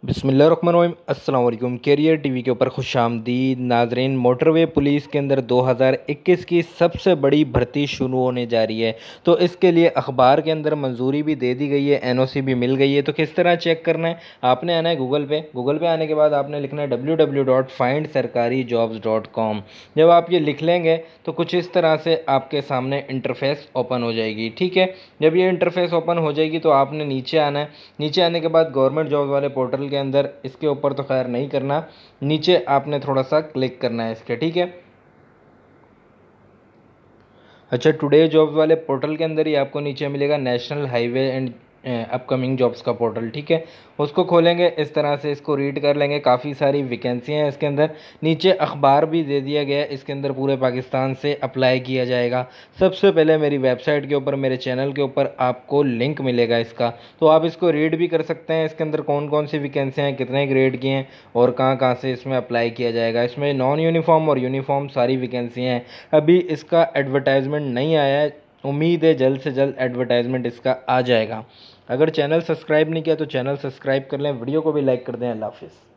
बिस्मिल्लाहिर्रहमानिर्रहीम अस्सलाम वालेकुम। कैरियर टीवी के ऊपर खुशामदीद नाजरीन। मोटरवे पुलिस के अंदर 2021 की सबसे बड़ी भर्ती शुरू होने जा रही है, तो इसके लिए अखबार के अंदर मंजूरी भी दे दी गई है, एनओसी भी मिल गई है। तो किस तरह चेक करना है, आपने आना है गूगल पे आने के बाद आपने लिखना है www.findsarkarijobs.com। जब आप ये लिख लेंगे तो कुछ इस तरह से आपके सामने इंटरफेस ओपन हो जाएगी। ठीक है, जब ये इंटरफेस ओपन हो जाएगी तो आपने नीचे आना है। नीचे आने के बाद गवर्नमेंट जॉब वाले पोर्टल के अंदर, इसके ऊपर तो खैर नहीं करना, नीचे आपने थोड़ा सा क्लिक करना है इसके। ठीक है, अच्छा, टुडे जॉब्स वाले पोर्टल के अंदर ही आपको नीचे मिलेगा national highway and upcoming jobs का पोर्टल। ठीक है, उसको खोलेंगे, इस तरह से इसको रीड कर लेंगे। काफ़ी सारी वैकेंसी हैं इसके अंदर। नीचे अखबार भी दे दिया गया है, इसके अंदर पूरे पाकिस्तान से अप्लाई किया जाएगा। सबसे पहले मेरी वेबसाइट के ऊपर, मेरे चैनल के ऊपर आपको लिंक मिलेगा इसका, तो आप इसको रीड भी कर सकते हैं। इसके अंदर कौन कौन सी वैकेंसियाँ हैं, कितने ग्रेड की हैं और कहाँ कहाँ से इसमें अप्लाई किया जाएगा। इसमें नॉन यूनिफॉर्म और यूनिफॉर्म सारी वैकेंसियाँ हैं। अभी इसका एडवर्टाइजमेंट नहीं आया है, उम्मीद है जल्द से जल्द एडवर्टाइजमेंट इसका आ जाएगा। अगर चैनल सब्सक्राइब नहीं किया तो चैनल सब्सक्राइब कर लें, वीडियो को भी लाइक कर दें। अल्लाह हाफिज़।